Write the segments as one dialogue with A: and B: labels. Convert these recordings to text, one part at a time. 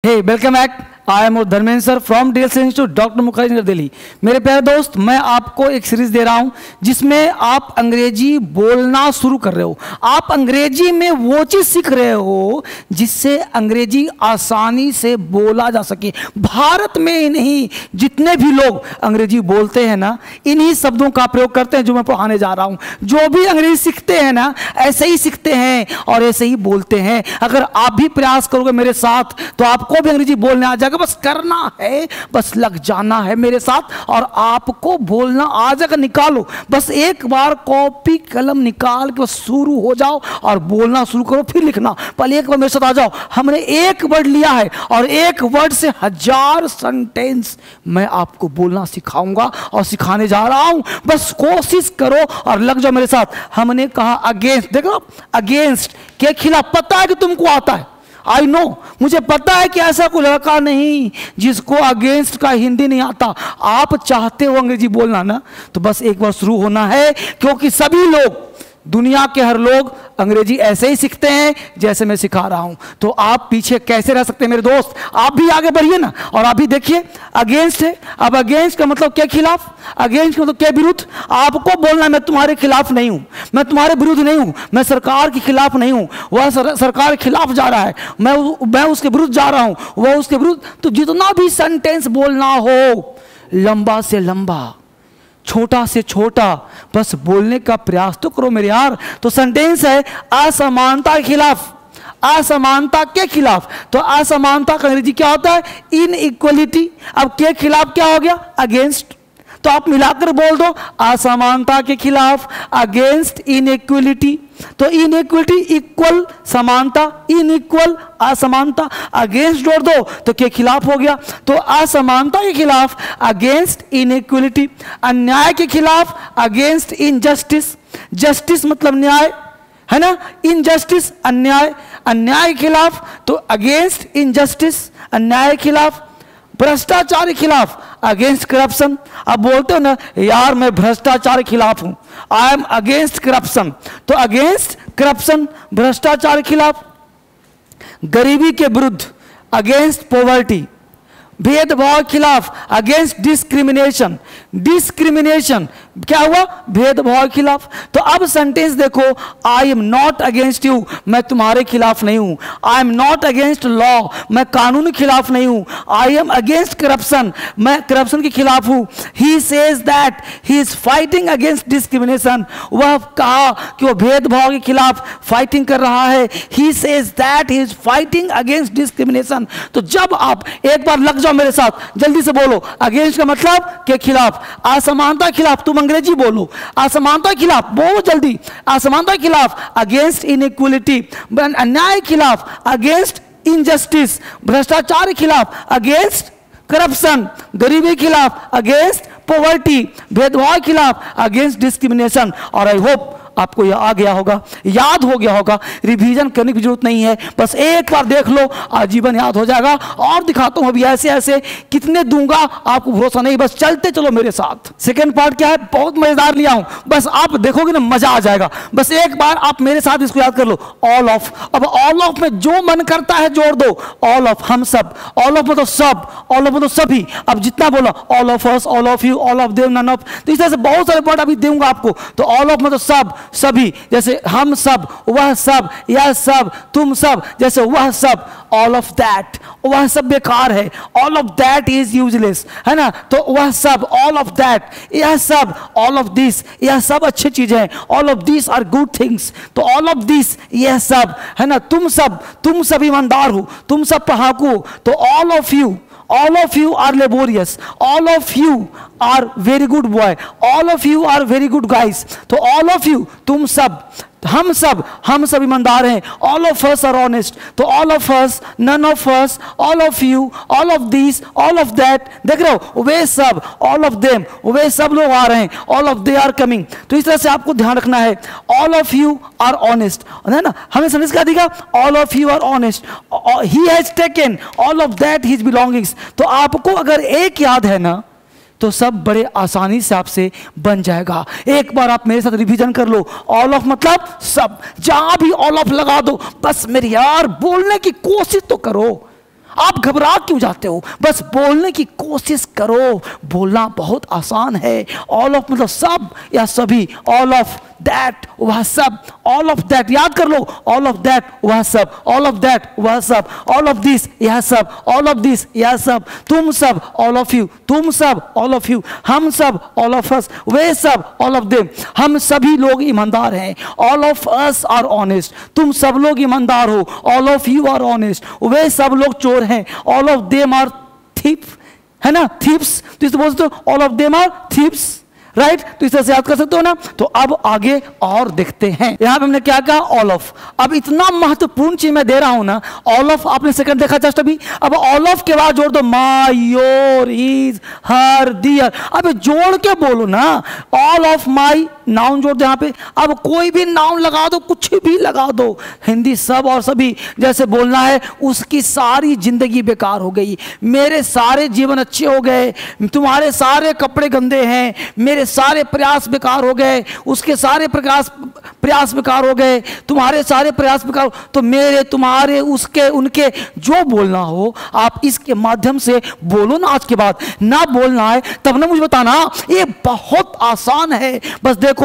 A: Hey welcome back. I am Dharmendra sir from DLC institute doctor Mukherjee Nagar Delhi. मेरे प्यारे दोस्त, मैं आपको एक सीरीज दे रहा हूं जिसमें आप अंग्रेजी बोलना शुरू कर रहे हो। आप अंग्रेजी में वो चीज सीख रहे हो जिससे अंग्रेजी आसानी से बोला जा सके। भारत में ही नहीं, जितने भी लोग अंग्रेजी बोलते हैं ना, इन्हीं शब्दों का प्रयोग करते हैं जो मैं पढ़ाने जा रहा हूं। जो भी अंग्रेजी सीखते हैं ना, ऐसे ही सीखते हैं और ऐसे ही बोलते हैं। अगर आप भी प्रयास करोगे मेरे साथ तो आपको भी अंग्रेजी बोलने आ जाएगा। बस करना है, बस लग जाना है मेरे साथ और आपको बोलना आ जाएगा। निकालो, बस एक बार कॉपी कलम निकाल के बस शुरू हो जाओ और बोलना शुरू करो, फिर लिखना। पहले एक बार मेरे साथ आ जाओ। हमने एक वर्ड लिया है और एक वर्ड से 1000 सेंटेंस मैं आपको बोलना सिखाऊंगा और सिखाने जा रहा हूं। बस कोशिश करो और लग जाओ मेरे साथ। हमने कहा अगेंस्ट, देखो अगेंस्ट के खिलाफ। पता है कि तुमको आता है, आई नो, मुझे पता है कि ऐसा कोई लड़का नहीं जिसको अगेंस्ट का हिंदी नहीं आता। आप चाहते हो अंग्रेजी बोलना ना, तो बस एक बार शुरू होना है, क्योंकि सभी लोग, दुनिया के हर लोग अंग्रेजी ऐसे ही सीखते हैं जैसे मैं सिखा रहा हूं। तो आप पीछे कैसे रह सकते हैं मेरे दोस्त? आप भी आगे बढ़िए ना। और आप भी देखिए, अगेंस्ट है। अब अगेंस्ट का मतलब क्या? खिलाफ। अगेंस्ट का मतलब क्या? विरुद्ध। आपको बोलना मैं तुम्हारे खिलाफ नहीं हूं, मैं तुम्हारे विरुद्ध नहीं हूं, मैं सरकार के खिलाफ नहीं हूं। वह सरकार के खिलाफ जा रहा है, मैं उसके विरुद्ध जा रहा हूं, वह उसके विरुद्ध। तो जितना भी सेंटेंस बोलना हो, लंबा से लंबा, छोटा से छोटा, बस बोलने का प्रयास तो करो मेरे यार। तो सेंटेंस है असमानता के खिलाफ। असमानता के खिलाफ। तो असमानता का अंग्रेजी क्या होता है? इनइक्वलिटी। अब के खिलाफ क्या हो गया? अगेंस्ट। तो आप मिलाकर बोल दो, असमानता के खिलाफ, अगेंस्ट इनइक्वलिटी। तो इनइक्वलिटी इक्वल समानता, इनइक्वल असमानता, अगेंस्ट जोड़ दो तो के खिलाफ हो गया। तो असमानता के खिलाफ, अगेंस्ट इनइक्वलिटी। अन्याय के खिलाफ, अगेंस्ट इनजस्टिस। जस्टिस मतलब न्याय है ना, इनजस्टिस अन्याय। अन्याय के खिलाफ तो अगेंस्ट इनजस्टिस, अन्याय के खिलाफ। भ्रष्टाचार के खिलाफ, अगेंस्ट करप्शन। अब बोलते हो ना यार मैं भ्रष्टाचार के खिलाफ हूं, आई एम अगेंस्ट करप्शन। तो अगेंस्ट करप्शन, भ्रष्टाचार के खिलाफ। गरीबी के विरुद्ध, अगेंस्ट पॉवर्टी। भेदभाव के खिलाफ, अगेंस्ट डिस्क्रिमिनेशन। डिस्क्रिमिनेशन क्या हुआ? भेदभाव के खिलाफ। तो अब सेंटेंस देखो, I am not against you, मैं तुम्हारे खिलाफ नहीं हूं। I am not against law, मैं कानून के खिलाफ नहीं हूं। आई एम अगेंस्ट करप्शन, मैं करप्शन के खिलाफ हूं। He says that he is fighting against discrimination, वह कहा कि वो भेदभाव के खिलाफ फाइटिंग कर रहा है। He says that he is fighting against discrimination. तो जब आप एक बार लग जाओ मेरे साथ, जल्दी से बोलो। अगेंस्ट का मतलब के खिलाफ, असमानता के खिलाफ, तुम अंग्रेजी बोलो। असमानता के खिलाफ बोलो जल्दी। असमानता के खिलाफ, अगेंस्ट इनइक्वलिटी। अन्याय के खिलाफ, अगेंस्ट इनजस्टिस। भ्रष्टाचार के खिलाफ, अगेंस्ट करप्शन। गरीबी के खिलाफ, अगेंस्ट पॉवर्टी। भेदभाव के खिलाफ, अगेंस्ट डिस्क्रिमिनेशन। और आई होप आपको यह आ गया होगा, याद हो गया होगा। रिवीजन करने की जरूरत नहीं है, बस एक बार देख लो, आजीवन याद हो जाएगा। और दिखाता हूं अभी ऐसे ऐसे कितने दूंगा, आपको भरोसा नहीं, बस चलते चलो मेरे साथ। सेकंड पार्ट क्या है? बहुत मजेदार लिया हूं, बस आप देखोगे ना मजा आ जाएगा। बस एक बार आप मेरे साथ इसको याद कर लो, ऑल ऑफ। अब ऑल ऑफ में जो मन करता है जोड़ दो। ऑल ऑफ, हम सब। ऑल ऑफ मतलब सब, ऑल ऑफ मतलब सभी। अब जितना बोला, all of us, all of you, all of them, none of. तो इस तरह से बहुत सारे वर्ड अभी दूंगा आपको। तो ऑल ऑफ मतलब सब, सभी। जैसे हम सब, वह सब, यह सब, तुम सब। जैसे वह सब, ऑल ऑफ दैट, वह सब बेकार है। All of that is useless, है ना। तो वह सब, ऑल ऑफ दैट, यह सब, ऑल ऑफ दिस, यह सब अच्छी चीजें हैं। All of this are good things. तो ऑल ऑफ दिस, यह सब, है ना। तुम सब ईमानदार हो, तुम सब पढ़ाकू हो। तो all of you, all of you are laborious, all of you are very good boy, all of you are very good guys। तो all of you, तुम सब, हम सब ईमानदार हैं। all of us are honest। तो all of us, none of us, all of you, all of these, all of that। देख रहे हो, वे सब, all of them, वे सब लोग आ रहे हैं। all of they are coming। तो इस तरह से आपको ध्यान रखना है। all of you are honest, है ना। हमें समझ क्या दिखा? all of you are honest, he has taken all of that his belongings। तो आपको अगर एक याद है ना, तो सब बड़े आसानी से आपसे बन जाएगा। एक बार आप मेरे साथ रिवीजन कर लो। ऑल ऑफ मतलब सब, जहां भी ऑल ऑफ लगा दो, बस मेरे यार बोलने की कोशिश तो करो। आप घबरा क्यों जाते हो? बस बोलने की कोशिश करो। बोलना बहुत आसान है। ऑल ऑफ मतलब सब या सभी, ऑल ऑफ दैट वह सब, ऑल ऑफ दैट याद कर लो, ऑल ऑफ दैट वह सब, ऑल ऑफ दैट वह सब, ऑल ऑफ दिस यह सब, ऑल ऑफ दिस यह सब, तुम सब ऑल ऑफ यू, तुम सब ऑल ऑफ यू, हम सब ऑल ऑफ अस, वे सब ऑल ऑफ देम, हम सभी लोग ईमानदार हैं, all of us are honest, तुम सब लोग ईमानदार हो, all of you are honest, वे सब लोग चोर हैं, all of them are thief, है ना, थीप्स, तो इसे बोलते हो all of them are thieves, right? तो इस तरह से याद कर सकते हो ना। तो अब आगे और देखते हैं, यहां पे हमने क्या कहा, ऑल ऑफ। अब इतना महत्वपूर्ण चीज मैं दे रहा हूं ना, ऑल ऑफ आपने सेकंड देखा जस्ट अभी, अब ऑल ऑफ के बाद जोड़ दो my, your, his, her, their. अब जोड़ के बोलो ना, ऑल ऑफ माय, नाउन जोड़ दो यहां पे। अब कोई भी नाउन लगा दो, कुछ भी लगा दो, हिंदी सब और सभी जैसे बोलना है, उसकी सारी जिंदगी बेकार हो गई, मेरे सारे जीवन अच्छे हो गए, तुम्हारे सारे कपड़े गंदे हैं, मेरे सारे प्रयास बेकार हो गए, उसके सारे प्रयास बेकार हो गए, तुम्हारे सारे प्रयास बेकार। तो मेरे, तुम्हारे, उसके, उनके, जो बोलना हो आप इसके माध्यम से बोलो ना। आज के बाद ना बोलना है तब ना मुझे बताना, ये बहुत आसान है। बस देखो,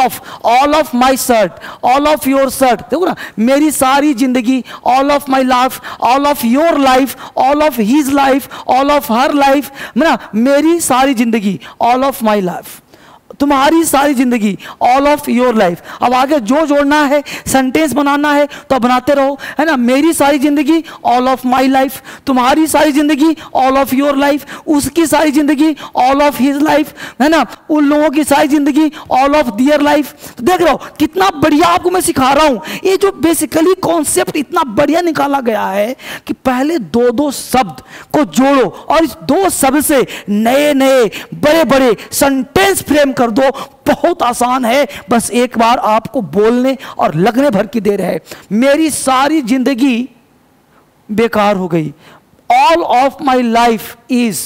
A: all of my shirt, all of your shirt, देखो ना, मेरी सारी जिंदगी, all of my life, all of your life, all of his life, all of her life, ना मेरी सारी जिंदगी, ऑल ऑफ माई लाइफ, तुम्हारी सारी जिंदगी, ऑल ऑफ योर लाइफ। अब आगे जो जोड़ना है, सेंटेंस बनाना है तो बनाते रहो, है ना। मेरी सारी जिंदगी, ऑल ऑफ माई लाइफ, तुम्हारी सारी जिंदगी, ऑल ऑफ योर लाइफ, उसकी सारी जिंदगी, ऑल ऑफ हिज लाइफ, है ना, उन लोगों की सारी जिंदगी, ऑल ऑफ दियर लाइफ। तो देख रहे हो कितना बढ़िया आपको मैं सिखा रहा हूं। ये जो बेसिकली कॉन्सेप्ट इतना बढ़िया निकाला गया है कि पहले दो दो शब्द को जोड़ो और इस दो शब्द से नए नए बड़े बड़े सेंटेंस फ्रेम कर दो। बहुत आसान है, बस एक बार आपको बोलने और लगने भर की देर है। मेरी सारी जिंदगी बेकार हो गई, all of my life is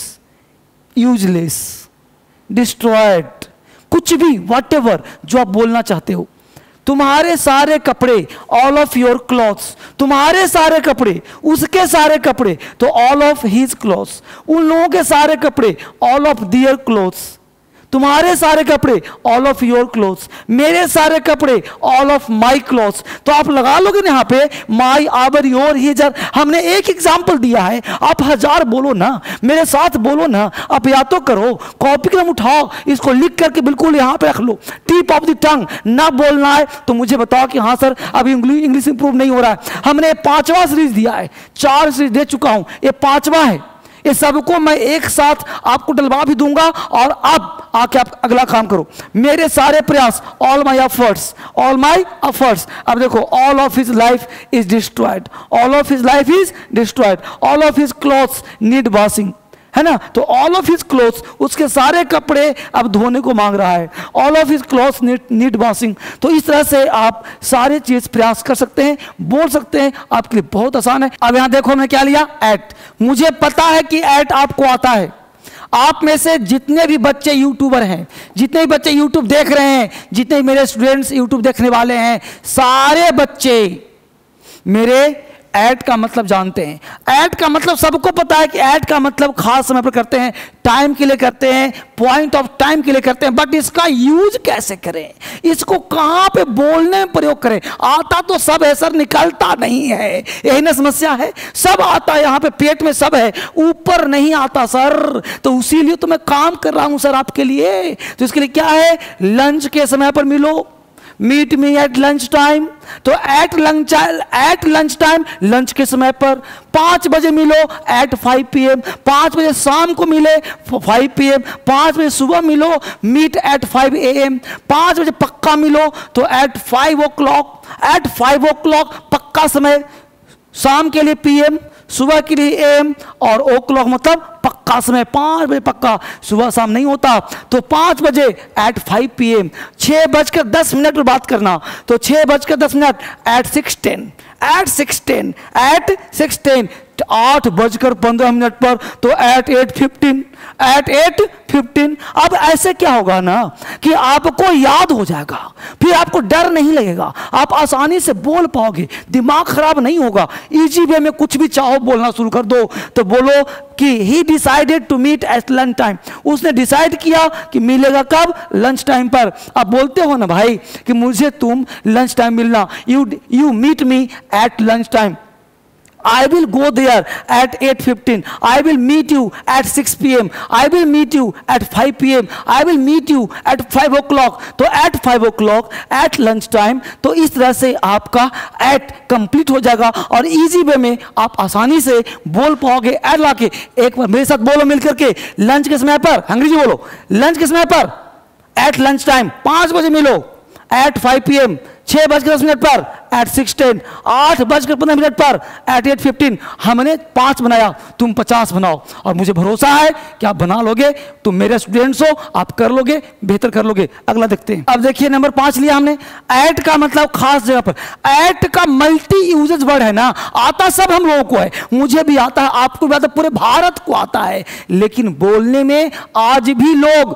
A: useless, destroyed, कुछ भी, व्हाटएवर जो आप बोलना चाहते हो। तुम्हारे सारे कपड़े, ऑल ऑफ योर क्लॉथ्स, तुम्हारे सारे कपड़े, उसके सारे कपड़े, तो ऑल ऑफ हिज क्लॉथ्स, उन लोगों के सारे कपड़े, ऑल ऑफ दियर क्लॉथ्स, तुम्हारे सारे कपड़े, ऑल ऑफ योर क्लोथ्स, मेरे सारे कपड़े, ऑल ऑफ माई क्लोथ्स। तो आप लगा लोगे ना यहाँ पे माई, आवर, योर, हिजर। हमने एक एग्जाम्पल दिया है, आप 1000 बोलो ना, मेरे साथ बोलो ना। आप या तो करो, कॉपी कलम उठाओ, इसको लिख करके बिल्कुल यहाँ पे रख लो, टिप ऑफ द टंग। ना बोलना है तो मुझे बताओ कि हाँ सर अभी इंग्लिश इंप्रूव नहीं हो रहा है। हमने 5वां सीरीज दिया है, 4 सीरीज दे चुका हूं, ये 5वां है। ये सबको मैं एक साथ आपको डलवा भी दूंगा। और अब आके आप अगला काम करो, मेरे सारे प्रयास, all my efforts, all my efforts. अब देखो, all of his life is destroyed, all of his life is destroyed, all of his clothes need washing, है ना। तो ऑल ऑफ हिज क्लोथ्स, उसके सारे कपड़े अब धोने को मांग रहा है, all of his clothes need washing. तो इस तरह से आप सारे चीज प्रयास कर सकते हैं, बोल सकते हैं, आपके लिए बहुत आसान है। अब यहां देखो मैं क्या लिया, एट। मुझे पता है कि एट आपको आता है। आप में से जितने भी बच्चे यूट्यूबर हैं, जितने भी बच्चे यूट्यूब देख रहे हैं, जितने भी मेरे स्टूडेंट्स यूट्यूब देखने वाले हैं, सारे बच्चे मेरे ऐड का मतलब जानते हैं। ऐड का मतलब सबको पता है कि ऐड का मतलब खास समय पर करते हैं, टाइम के लिए करते हैं, पॉइंट ऑफ टाइम के लिए करते हैं। बट इसका यूज कैसे करें, इसको कहां पे बोलने में प्रयोग करें? आता तो सब है सर, निकलता नहीं है, यही ना समस्या है। सब आता है, यहां पे पेट में सब है, ऊपर नहीं आता सर। तो इसीलिए तो मैं काम कर रहा हूं सर आपके लिए। तो इसके लिए क्या है, लंच के समय पर मिलो, meet me at lunch time. तो एट लंच टाइम, लंच के समय पर। 5 बजे मिलो, एट 5 PM। 5 बजे शाम को मिले, 5 PM। 5 बजे सुबह मिलो, मीट एट 5 AM। 5 बजे पक्का मिलो तो एट 5 o'clock। एट 5 o'clock पक्का समय, शाम के लिए PM, सुबह के लिए AM, और o'clock मतलब पक्का समय, 5 बजे पक्का, सुबह शाम नहीं होता। तो 5 बजे एट 5 PM। 6:10 पर बात करना, तो 6:10 एट 6:10, एट 6:10, एट 6:10। 8:15 पर, तो at 8:15 अब ऐसे क्या होगा ना कि आपको याद हो जाएगा, फिर आपको डर नहीं लगेगा, आप आसानी से बोल पाओगे, दिमाग खराब नहीं होगा। इजी वे में कुछ भी चाहो बोलना शुरू कर दो। तो बोलो कि he decided to meet at lunch time, उसने डिसाइड किया कि मिलेगा कब, लंच टाइम पर। आप बोलते हो ना भाई कि मुझे तुम लंच टाइम मिलना, you meet me at lunch time, I will go there at 8:15. I will meet you at 6 p.m. I will meet you at 5 p.m. I will meet you at 5 o'clock. तो at 5 o'clock at lunch time, तो इस तरह से आपका at complete हो जाएगा और easy way में आप आसानी से बोल पाओगे। एड लाके एक बार मेरे साथ बोलो मिलकर के, लंच के समय पर, अंग्रेजी बोलो, लंच के समय पर, at lunch time 5 बजे मिलो, at 5 p.m. 6:10 पर, at 6:10, 8:15 पर, at 8:15। हमने 5 बनाया, तुम 50 बनाओ और मुझे भरोसा है कि आप बना लोगे, तुम मेरे स्टूडेंट्स हो, आप कर लोगे, बेहतर कर लोगे। अगला देखते हैं। अब देखिए नंबर 5 लिया हमने, एट का मतलब खास जगह पर। एट का मल्टी यूजेज वर्ड है ना, आता सब हम लोगों को है, मुझे भी आता है, आपको भी आता है, पूरे भारत को आता है, लेकिन बोलने में आज भी लोग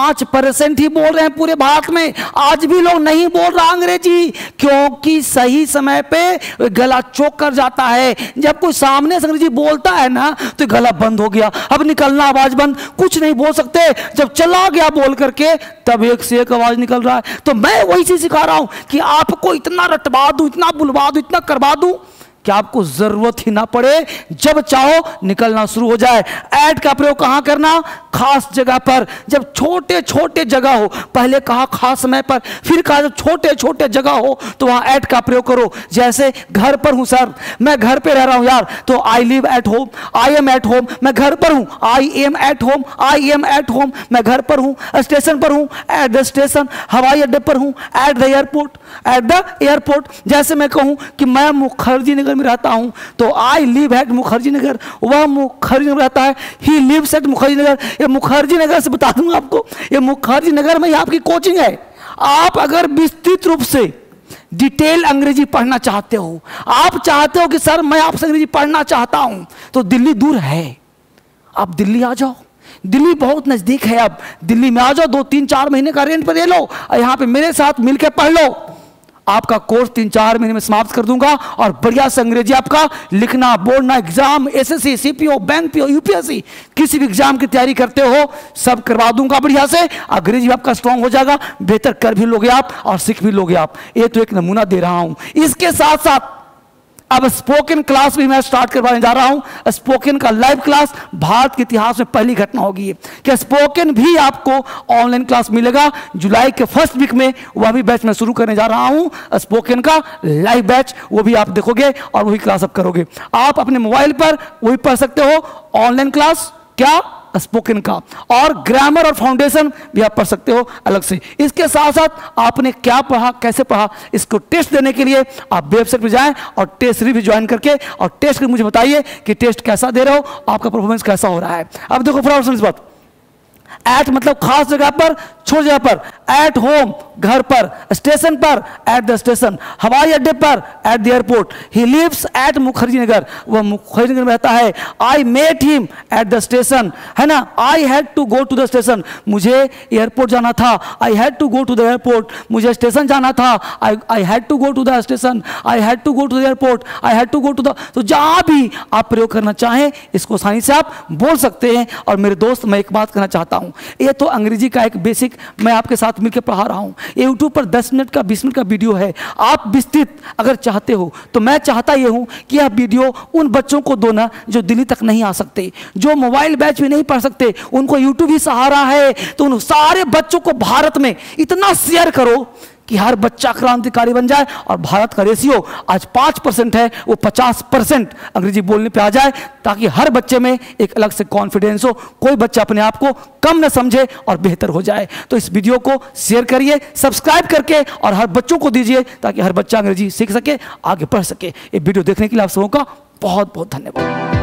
A: 5% ही बोल रहे हैं पूरे भारत में। आज भी लोग नहीं बोल रहा अंग्रेजी, क्योंकि सही समय पे गला चौक कर जाता है। जब कोई सामने से अंग्रेजी बोलता है ना तो गला बंद हो गया, अब निकलना आवाज बंद, कुछ नहीं बोल सकते। जब चला गया बोल करके तब एक से एक आवाज निकल रहा है। तो मैं वही चीज सिखा रहा हूं कि आपको इतना रटवा दूं, इतना बुलवा दूं, इतना करवा दूं कि आपको जरूरत ही ना पड़े, जब चाहो निकलना शुरू हो जाए। ऐड का प्रयोग कहां करना, खास जगह पर, जब छोटे छोटे जगह हो। पहले कहा खास समय पर, फिर कहा जब छोटे छोटे जगह हो तो वहां ऐड का प्रयोग करो। जैसे घर पर हूं सर, मैं घर पे रह रहा हूं यार, तो I live at home, I am at home, मैं घर पर हूं, I am at home, I am at home, मैं घर पर हूं। स्टेशन पर हूं, एट द स्टेशन, हवाई अड्डे पर हूं, at the airport, at the airport. जैसे मैं कहूं कि मैं मुखर्जी नगर में रहता हूं, तो I live at Mukherjee Nagar, वह मुखर्जी नगर रहता है, he lives at Mukherjee Nagar. ये मुखर्जी नगर से बता दूंगा आपको, ये मुखर्जी नगर में ही आपकी कोचिंग है। आप अगर विस्तृत रूप से डिटेल अंग्रेजी पढ़ना चाहते हो, आप चाहते हो कि सर मैं आपसे अंग्रेजी पढ़ना चाहता हूं, तो दिल्ली दूर है, आप दिल्ली आ जाओ, दिल्ली बहुत नजदीक है। अब दिल्ली में आ जाओ, 2-3-4 महीने का रेंट पर ले लो और यहां पे मेरे साथ मिलकर पढ़ लो। आपका कोर्स 3-4 महीने में समाप्त कर दूंगा और बढ़िया से अंग्रेजी आपका लिखना, बोलना, exam, SSC, CPO, bank PO, UPSC, किसी भी एग्जाम की तैयारी करते हो सब करवा दूंगा बढ़िया से। अंग्रेजी आपका स्ट्रांग हो जाएगा, बेहतर कर भी लोगे आप और सीख भी लोगे आप। ये तो एक नमूना दे रहा हूं। इसके साथ साथ अब स्पोकन क्लास भी मैं स्टार्ट करवाने जा रहा हूं। स्पोकन का लाइव क्लास भारत के इतिहास में पहली घटना होगी कि स्पोकन भी आपको ऑनलाइन क्लास मिलेगा। जुलाई के फर्स्ट वीक में वह भी बैच मैं शुरू करने जा रहा हूं, स्पोकन का लाइव बैच, वो भी आप देखोगे और वही क्लास आप करोगे। आप अपने मोबाइल पर वही पढ़ सकते हो ऑनलाइन क्लास, क्या स्पोकन का, और ग्रामर और फाउंडेशन भी आप पढ़ सकते हो अलग से। इसके साथ साथ आपने क्या पढ़ा, कैसे पढ़ा, इसको टेस्ट देने के लिए आप वेबसाइट पर जाएं और टेस्ट सीरीज भी ज्वाइन करके और टेस्ट के मुझे बताइए कि टेस्ट कैसा दे रहे हो, आपका परफॉर्मेंस कैसा हो रहा है। अब देखो फटाफट इस बात, एट मतलब खास जगह पर, छोटी जगह पर, एट होम घर पर, स्टेशन पर, एट द स्टेशन, हवाई अड्डे पर, at the airport. He lives at Mukherjee Nagar, वह मुखर्जी नगर में रहता है। I met him at the station, है ना। I had to go to the station, मुझे एयरपोर्ट जाना था। I had to go to the airport, मुझे स्टेशन जाना था। I had to go to the station, I had to go to the airport, I had to go to the. तो जहां भी आप प्रयोग करना चाहें इसको आसानी से आप बोल सकते हैं। और मेरे दोस्त मैं एक बात कहना चाहता हूं, ये तो अंग्रेजी का एक बेसिक मैं आपके साथ मिलकर पढ़ा रहा हूं। ये यूट्यूब पर 10 मिनट का 20 मिनट का वीडियो है। आप विस्तृत अगर चाहते हो तो मैं चाहता ये हूं कि यह वीडियो उन बच्चों को दो ना जो दिल्ली तक नहीं आ सकते, जो मोबाइल बैच में नहीं पढ़ सकते, उनको यूट्यूब ही सहारा है। तो उन सारे बच्चों को भारत में इतना शेयर करो कि हर बच्चा क्रांतिकारी बन जाए और भारत का रेशियो आज 5% है, वो 50% अंग्रेजी बोलने पे आ जाए, ताकि हर बच्चे में एक अलग से कॉन्फिडेंस हो, कोई बच्चा अपने आप को कम न समझे और बेहतर हो जाए। तो इस वीडियो को शेयर करिए, सब्सक्राइब करके और हर बच्चों को दीजिए ताकि हर बच्चा अंग्रेजी सीख सके, आगे बढ़ सके। ये वीडियो देखने के लिए आप सबों का बहुत बहुत धन्यवाद।